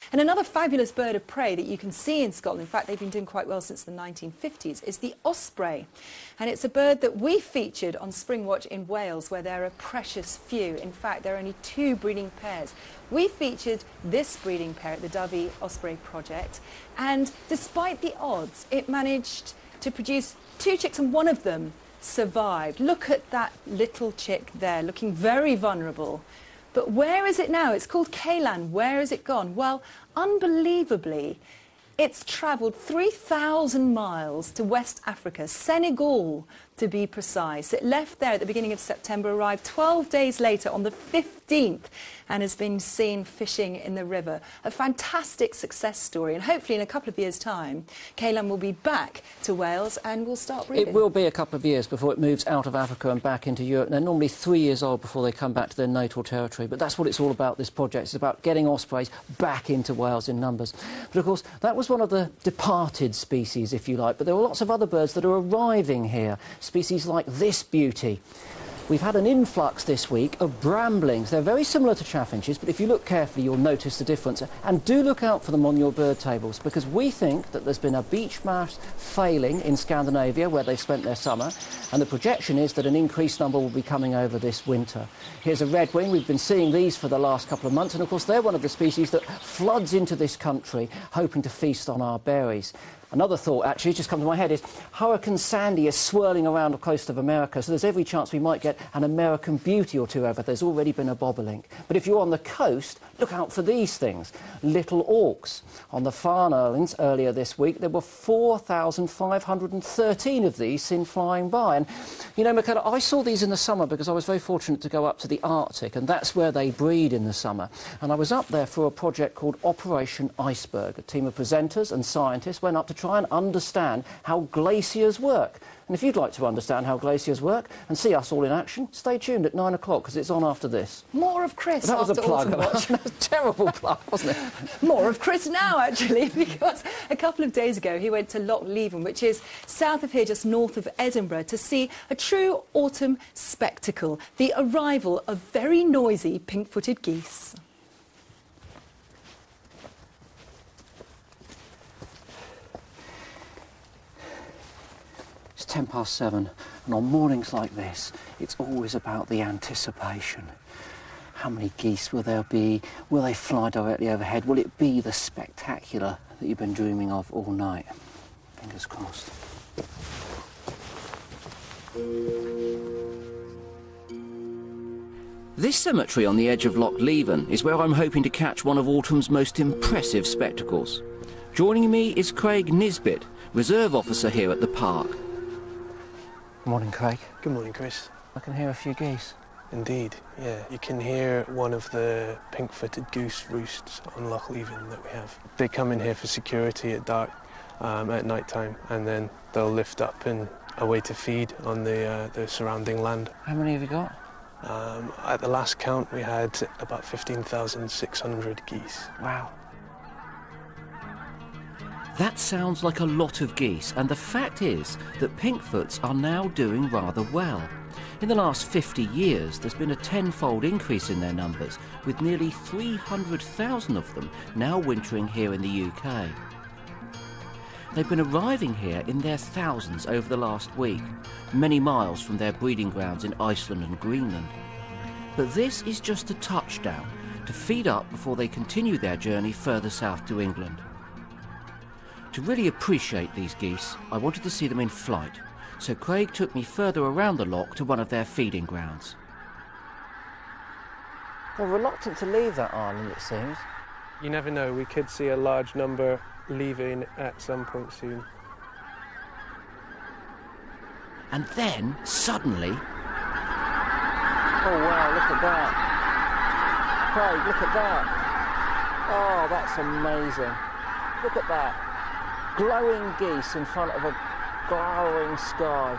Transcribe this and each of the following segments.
And another fabulous bird of prey that you can see in Scotland, in fact they've been doing quite well since the 1950s, is the osprey. And it's a bird that we featured on Springwatch in Wales, where there are a precious few. In fact, there are only 2 breeding pairs. We featured this breeding pair at the Dovey Osprey Project, and despite the odds, it managed to produce 2 chicks, and one of them survived. Look at that little chick there, looking very vulnerable. But where is it now? It's called Michaela. Where has it gone? Well, unbelievably, it's travelled 3,000 miles to West Africa, Senegal to be precise. It left there at the beginning of September, arrived 12 days later on the 15th, and has been seen fishing in the river. A fantastic success story, and hopefully in a couple of years' time, Michaela will be back to Wales and will start breeding. It will be a couple of years before it moves out of Africa and back into Europe. They're normally 3 years old before they come back to their natal territory, but that's what it's all about, this project. It's about getting ospreys back into Wales in numbers. But of course, that was one of the departed species, if you like, but there are lots of other birds that are arriving here. Species like this beauty. We've had an influx this week of bramblings. They're very similar to chaffinches, but if you look carefully, you'll notice the difference. And do look out for them on your bird tables, because we think that there's been a beech mouse failing in Scandinavia, where they've spent their summer, and the projection is that an increased number will be coming over this winter. Here's a redwing. We've been seeing these for the last couple of months, and of course they're one of the species that floods into this country, hoping to feast on our berries. Another thought, actually, just come to my head, is Hurricane Sandy is swirling around the coast of America, so there's every chance we might get an American beauty or two over. There's already been a bobolink. But if you're on the coast, look out for these things. Little auks. On the Farne Islands earlier this week, there were 4,513 of these seen flying by. And, you know, Michaela, I saw these in the summer because I was very fortunate to go up to the Arctic, and that's where they breed in the summer. And I was up there for a project called Operation Iceberg. A team of presenters and scientists went up to try and understand how glaciers work. And if you'd like to understand how glaciers work and see us all in action, stay tuned at 9 o'clock, because it's on after this. More of Chris. That was a plug. That was a terrible plug, wasn't it? More of Chris now, actually, because a couple of days ago he went to Loch Leven, which is south of here, just north of Edinburgh, to see a true autumn spectacle, the arrival of very noisy pink-footed geese. It's 7:10, and on mornings like this, it's always about the anticipation. How many geese will there be? Will they fly directly overhead? Will it be the spectacular that you've been dreaming of all night? Fingers crossed. This cemetery on the edge of Loch Leven is where I'm hoping to catch one of autumn's most impressive spectacles. Joining me is Craig Nisbet, reserve officer here at the park. Morning, Craig. Good morning, Chris. I can hear a few geese. Indeed, yeah. You can hear one of the pink-footed goose roosts on Loch Leven that we have. They come in here for security at dark, at night time, and then they'll lift up and away to feed on the surrounding land. How many have you got? At the last count, we had about 15,600 geese. Wow. That sounds like a lot of geese, and the fact is that pinkfoots are now doing rather well. In the last 50 years, there's been a tenfold increase in their numbers, with nearly 300,000 of them now wintering here in the UK. They've been arriving here in their thousands over the last week, many miles from their breeding grounds in Iceland and Greenland. But this is just a touchdown to feed up before they continue their journey further south to England. To really appreciate these geese, I wanted to see them in flight, so Craig took me further around the loch to one of their feeding grounds. They're reluctant to leave that island, it seems. You never know, we could see a large number leaving at some point soon. And then, suddenly... Oh wow, look at that. Craig, look at that. Oh, that's amazing. Look at that. Glowing geese in front of a glowering sky.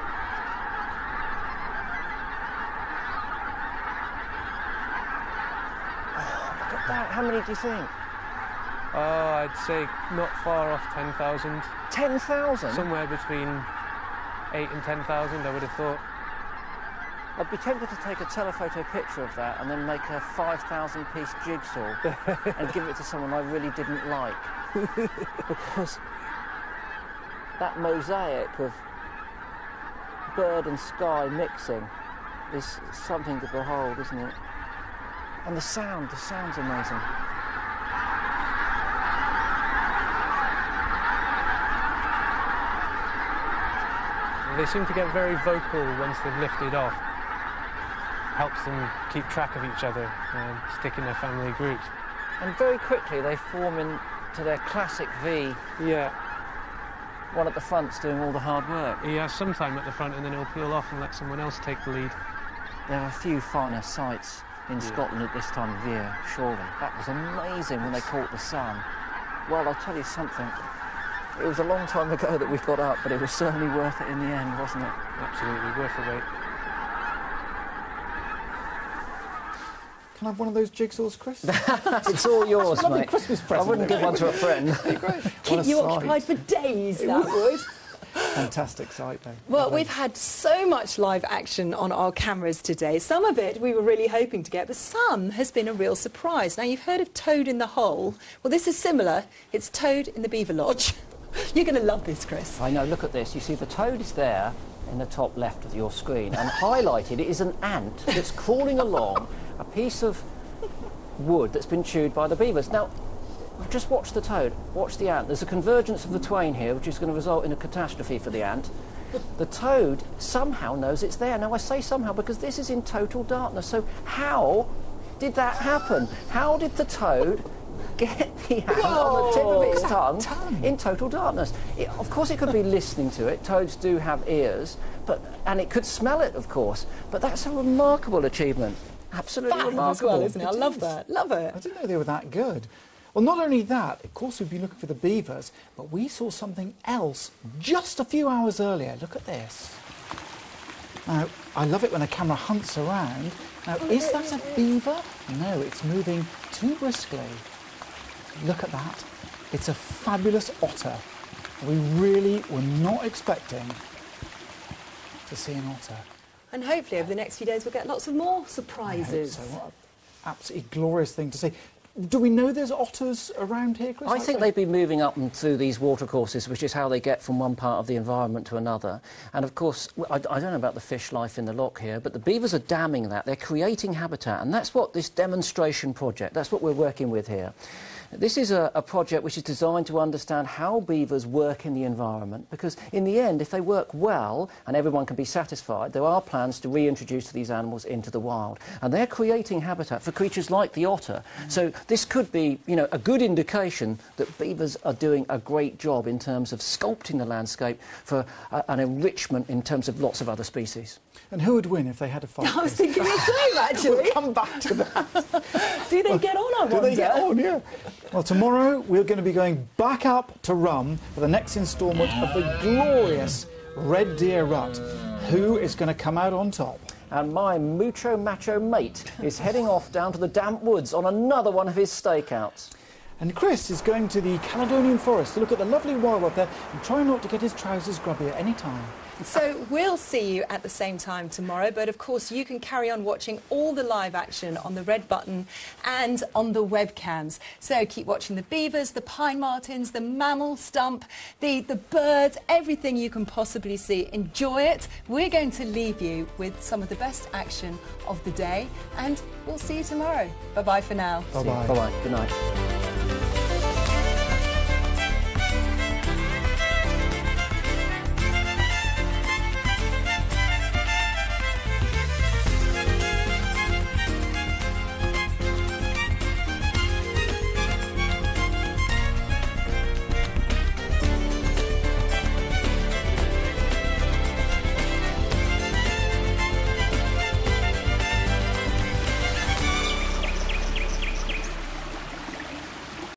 Oh, look at that. How many do you think? Oh, I'd say not far off 10,000. 10,000? Somewhere between 8 and 10,000, I would have thought. I'd be tempted to take a telephoto picture of that and then make a 5,000-piece jigsaw and give it to someone I really didn't like. Because that mosaic of bird and sky mixing is something to behold, isn't it? And the sound's amazing. They seem to get very vocal once they've lifted off. Helps them keep track of each other and stick in their family groups. And very quickly they form into their classic V. Yeah. One at the front's doing all the hard work. He has some time at the front and then he'll peel off and let someone else take the lead. There are a few finer sights in Scotland at this time of year, surely. That was amazing when they caught the sun. Well, I'll tell you something. It was a long time ago that we got up, but it was certainly worth it in the end, wasn't it? Absolutely, worth the wait. Can I have one of those jigsaws, Chris? It's all yours, Lovely mate. Christmas present. I wouldn't give one to a friend. Keep you occupied for days, that would. Fantastic sight, though. Well, we've had so much live action on our cameras today. Some of it we were really hoping to get, but some has been a real surprise. Now, you've heard of Toad in the Hole. Well, this is similar. It's Toad in the Beaver Lodge. You're going to love this, Chris. I know, look at this. You see the toad is there in the top left of your screen, and highlighted it is an ant that's crawling along a piece of wood that's been chewed by the beavers. Now, just watch the toad, watch the ant. There's a convergence of the twain here, which is going to result in a catastrophe for the ant. The toad somehow knows it's there. Now, I say somehow because this is in total darkness. So how did that happen? How did the toad get the ant on the tip of its tongue in total darkness? Of course, it could be listening to it. Toads do have ears, and it could smell it, of course. But that's a remarkable achievement. Absolutely remarkable. As well, isn't it? I love that. Love it. I didn't know they were that good. Well, not only that, of course, we've been looking for the beavers, but we saw something else just a few hours earlier. Look at this. Now, I love it when a camera hunts around. Now, is that a beaver? No, it's moving too briskly. Look at that. It's a fabulous otter. We really were not expecting to see an otter. And hopefully over the next few days we'll get lots of more surprises. I hope so. What an absolutely glorious thing to see. Do we know there's otters around here, Chris? I think they've been moving up and through these watercourses, which is how they get from one part of the environment to another. And of course, I don't know about the fish life in the loch here, but the beavers are damming that. They're creating habitat, and that's what this demonstration project, that's what we're working with here. This is a project which is designed to understand how beavers work in the environment, because in the end, if they work well and everyone can be satisfied, there are plans to reintroduce these animals into the wild. And they're creating habitat for creatures like the otter. So this could be, you know, a good indication that beavers are doing a great job in terms of sculpting the landscape for an enrichment in terms of lots of other species. And who would win if they had a fight? I was thinking the same, actually. We'll come back to that. Do they get on, I wonder? Do they get on, yeah. Well, tomorrow we're going to be going back up to Rum for the next instalment of the glorious Red Deer Rut. Who is going to come out on top? And my mucho macho mate is heading off down to the damp woods on another one of his stakeouts. And Chris is going to the Caledonian Forest to look at the lovely wildlife there and try not to get his trousers grubby at any time. So we'll see you at the same time tomorrow, but of course you can carry on watching all the live action on the red button and on the webcams. So keep watching the beavers, the pine martens, the mammal stump, the birds, everything you can possibly see. Enjoy it. We're going to leave you with some of the best action of the day, and we'll see you tomorrow. Bye-bye for now. Bye-bye. Bye-bye. Good night.